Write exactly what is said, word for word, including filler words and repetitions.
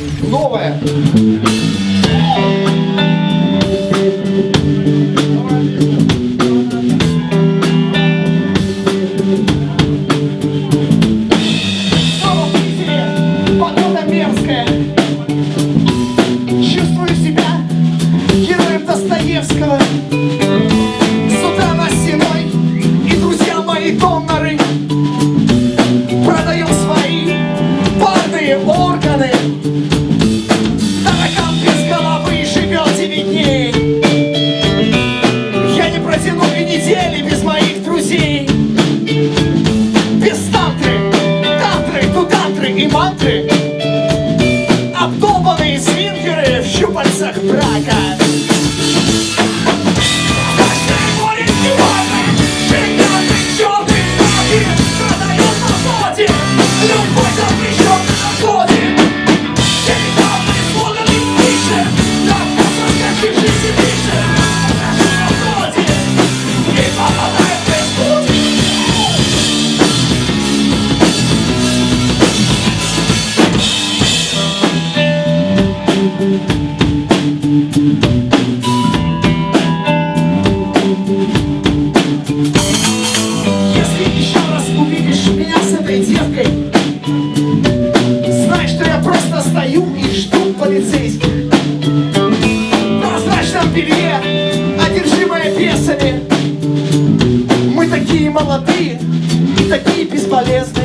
новое. Снова в Питере, погода мерзкая. Чувствую себя героем Достоевского. С утра на стеной и друзья мои доноры. Продаем свои парные органы. Таракан без головы живет девять дней. Я не протяну и недели без моих друзей. Без тантры, тантры, тутантры и мантры. Обдолбанные свингеры в щупальцах брака. Если еще раз увидишь меня с этой девкой, знай, что я просто стою и жду полицейских. В прозрачном белье, одержимое бесами. Мы такие молодые и такие бесполезные.